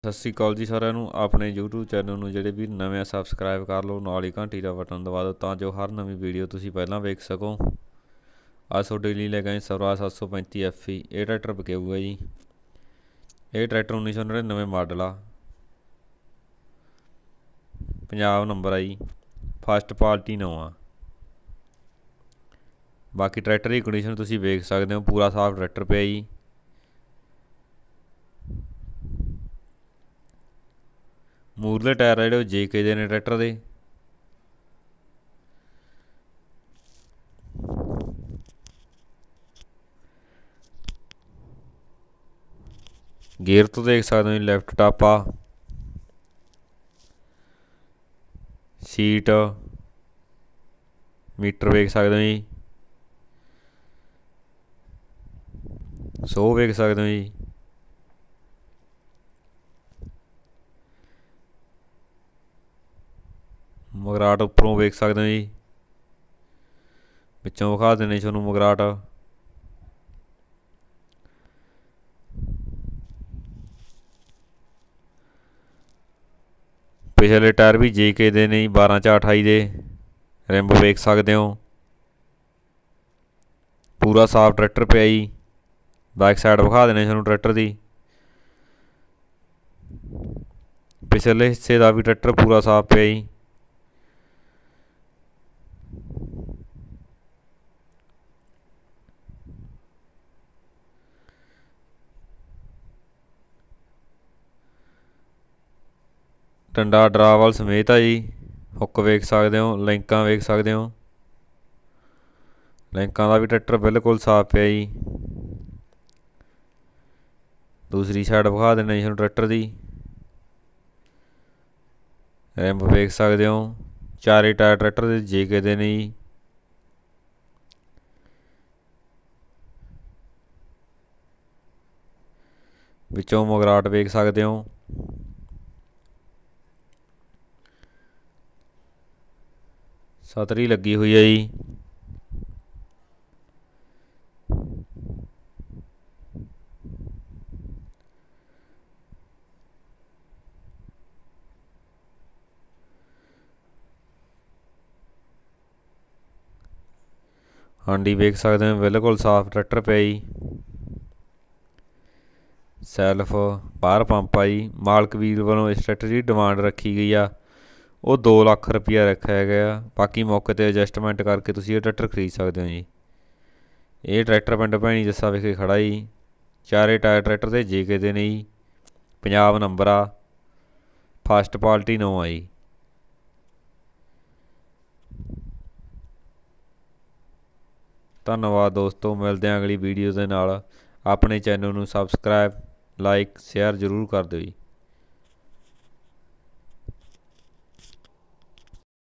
सत श्री अकाल जी सारिਆਂ ਨੂੰ। ਆਪਣੇ YouTube ਚੈਨਲ ਨੂੰ ਜਿਹੜੇ ਵੀ ਨਵੇਂ ਸਬਸਕ੍ਰਾਈਬ ਕਰ ਲਓ, ਨਾਲ ਹੀ ਘੰਟੀ ਦਾ ਬਟਨ ਦਬਾ ਦਿਓ ਤਾਂ ਜੋ ਹਰ ਨਵੀਂ ਵੀਡੀਓ ਤੁਸੀਂ ਪਹਿਲਾਂ ਵੇਖ ਸਕੋ। ਅੱਜ ਤੁਹਾਡੇ ਲਈ ਲੈ ਗਏ ਸਵਰਾਜ 735 FE। ਇਹ ਟਰੈਕਟਰ ਵਿਕੇਗਾ ਜੀ। ਇਹ ਟਰੈਕਟਰ 1999 ਮਾਡਲ ਆ, ਪੰਜਾਬ ਨੰਬਰ ਆ ਜੀ, ਫਸਟ ਪਾਰਟੀ ਨਵਾਂ। ਬਾਕੀ ਟਰੈਕਟਰ ਦੀ ਕੰਡੀਸ਼ਨ ਤੁਸੀਂ ਵੇਖ ਸਕਦੇ ਹੋ, ਪੂਰਾ ਸਾਫ ਟਰੈਕਟਰ ਪਿਆ ਜੀ। ਮੂਰਲੇ ਟਾਇਰ ਜਿਹੜੇ ਉਹ JK ਦੇ ਨੇ ਟਰੈਕਟਰ ਦੇ। ਗੇਅਰ ਤੋਂ ਦੇਖ ਸਕਦੇ ਹੋ ਜੀ, ਲੈਫਟ ਟਾਪਾ, ਸੀਟ, ਮੀਟਰ ਵੇਖ ਸਕਦੇ ਹੋ ਜੀ, ਸੋ ਵੇਖ ਸਕਦੇ ਹੋ ਜੀ। ਮਗਰਾਟ ਉੱਪਰੋਂ ਵੇਖ ਸਕਦੇ ਹੋ ਜੀ, ਵਿੱਚੋਂ ਵਿਖਾ ਦਿੰਦੇ ਤੁਹਾਨੂੰ ਮਗਰਾਟ। ਪਿਛਲੇ ਟਾਇਰ ਵੀ JK ਦੇ ਨੇ 12/28 ਦੇ। ਰਿੰਬ ਵੇਖ ਸਕਦੇ ਹੋ, ਪੂਰਾ ਸਾਫ ਟਰੈਕਟਰ ਪਿਆ ਜੀ। ਬੈਕ ਸਾਈਡ ਵਿਖਾ ਦੇਣੇ ਤੁਹਾਨੂੰ ਟਰੈਕਟਰ ਦੀ। ਪਿਛਲੇ ਹਿੱਸੇ ਦਾ ਵੀ ਟਰੈਕਟਰ ਪੂਰਾ ਸਾਫ ਪਿਆ ਜੀ। ਡੰਡਾ ਡਰਾਵਲ ਸਮੇਤ ਆ ਜੀ। ਹੁੱਕ ਵੇਖ ਸਕਦੇ ਹੋ, ਲਿੰਕਾਂ ਵੇਖ ਸਕਦੇ ਹੋ, ਲਿੰਕਾਂ ਦਾ ਵੀ ਟਰੈਕਟਰ ਬਿਲਕੁਲ ਸਾਫ ਪਿਆ ਜੀ। ਦੂਸਰੀ ਸਾਈਡ ਵਿਖਾ ਦੇਣਾ ਜੀ ਤੁਹਾਨੂੰ ਟਰੈਕਟਰ ਦੀ। ਰਿੰਬ ਵੇਖ ਸਕਦੇ ਹੋ, ਚਾਰੇ ਟਾਇਰ ਟਰੈਕਟਰ ਦੇ JK ਦੇ ਨੇ ਜੀ। ਵਿੱਚੋਂ ਮਗਰਾਟ ਵੇਖ ਸਕਦੇ ਹੋ। ਸਤਰੀ ਲੱਗੀ ਹੋਈ ਹੈ ਜੀ। ਹਾਂਡੀ ਵੇਖ ਸਕਦੇ ਹੋ, ਬਿਲਕੁਲ ਸਾਫ ਟਰੈਕਟਰ ਪਿਆ ਜੀ। ਸੈਲਫ ਬਾਹਰ ਪੰਪ ਆ ਜੀ। ਮਾਲਕ ਵੀਰ ਵੱਲੋਂ ਇਸ ਟਰੈਕਟਰ ਦੀ ਡਿਮਾਂਡ ਰੱਖੀ ਗਈ ਆ, ਉਹ 2 ਲੱਖ ਰੁਪਈਆ ਰੱਖਿਆ ਗਿਆ। ਬਾਕੀ ਮੌਕੇ 'ਤੇ ਐਡਜਸਟਮੈਂਟ ਕਰਕੇ ਤੁਸੀਂ ਇਹ ਟਰੈਕਟਰ ਖਰੀਦ ਸਕਦੇ ਹੋ ਜੀ। ਇਹ ਟਰੈਕਟਰ ਪਿੰਡ ਭੈਣੀ ਜੱਸਾ ਵਿਖੇ ਖੜ੍ਹਾ ਜੀ। ਚਾਰੇ ਟਾਇਰ ਟਰੈਕਟਰ ਦੇ JK ਦੇ ਨੇ ਜੀ। ਪੰਜਾਬ ਨੰਬਰ ਆ, ਫਸਟ ਪਾਰਟੀ ਨਵਾਂ ਜੀ। ਧੰਨਵਾਦ ਦੋਸਤੋ, ਮਿਲਦੇ ਹਾਂ ਅਗਲੀ ਵੀਡੀਓ ਦੇ ਨਾਲ। ਆਪਣੇ ਚੈਨਲ ਨੂੰ ਸਬਸਕ੍ਰਾਈਬ, ਲਾਈਕ, ਸ਼ੇਅਰ ਜ਼ਰੂਰ ਕਰ ਦਿਓ ਜੀ।